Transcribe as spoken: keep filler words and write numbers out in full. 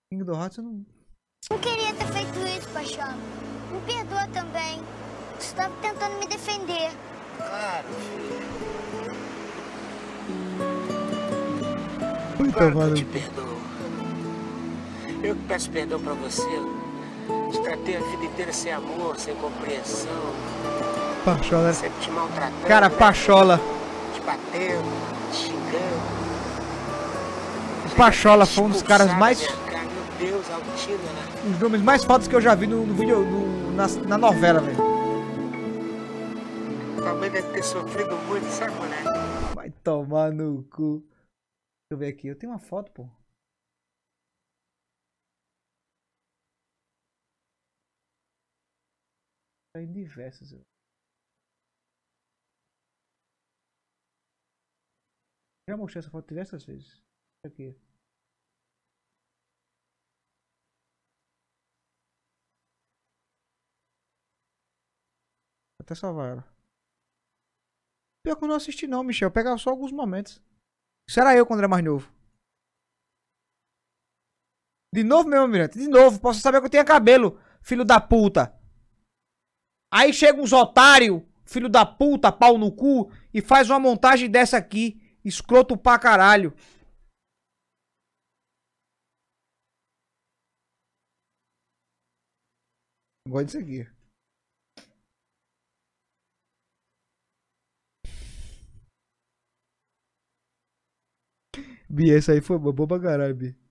Kingdom Hearts eu não... Não queria ter feito isso, paixão. Me perdoa também. Você estava tentando me defender. Claro, Puta, claro que eu mano. te perdoo. Eu que peço perdão pra você. Te tratei a vida inteira sem amor, sem compreensão. Pachola. Sempre te maltratando. Cara, né? Pachola. Te batendo, te xingando. O Pachola foi um dos caras mais... Cara, meu Deus, Altina, né? Um dos nomes mais fodas que eu já vi no, no vídeo, no, na, na novela, velho. Tua mãe deve ter sofrido muito, sabe, moleque? Vai tomar no cu. Deixa eu ver aqui. Eu tenho uma foto, pô. Tá em diversas. Já mostrei essa foto diversas vezes. Aqui. Até salvar ela. Pior que eu não assisti não, Michel. Eu pegava só alguns momentos. Isso era eu quando era mais novo. De novo mesmo, Mirante. De novo. Posso saber que eu tinha cabelo, filho da puta. Aí chega uns otários, filho da puta, pau no cu, e faz uma montagem dessa aqui. Escroto pra caralho. Gosto disso aqui. Bi, essa aí foi boa pra caralho, Bi.